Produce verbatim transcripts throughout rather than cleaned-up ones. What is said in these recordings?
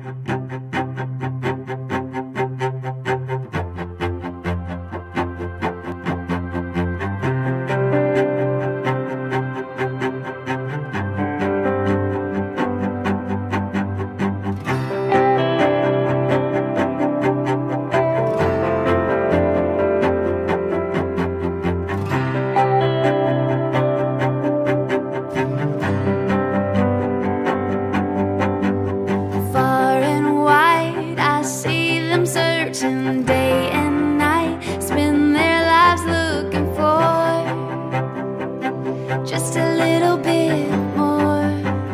Day and night, spend their lives looking for just a little bit more.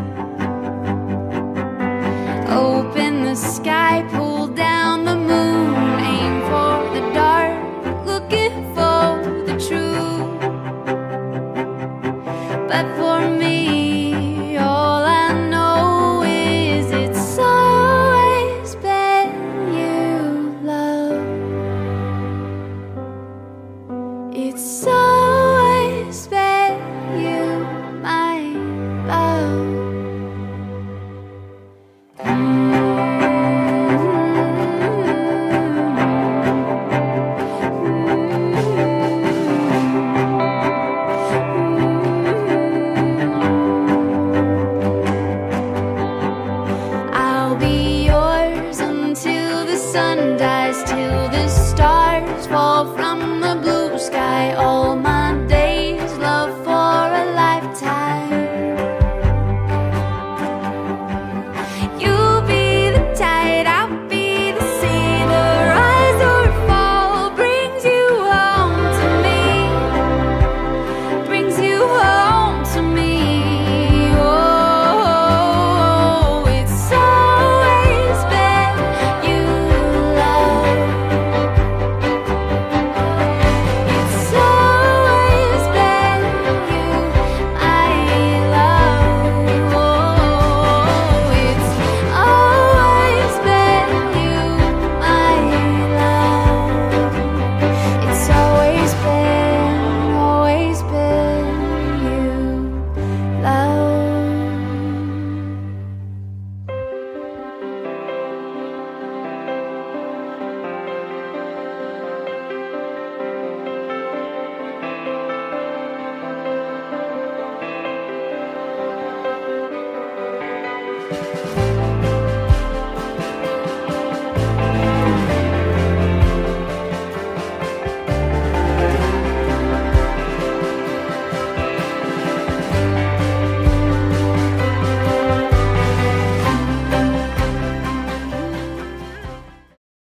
Open the sky, pull down the moon, aim for the dark, looking for the truth. But for me, all I know is it's always been you, love. It's always been you, my love. I'll be yours until the sun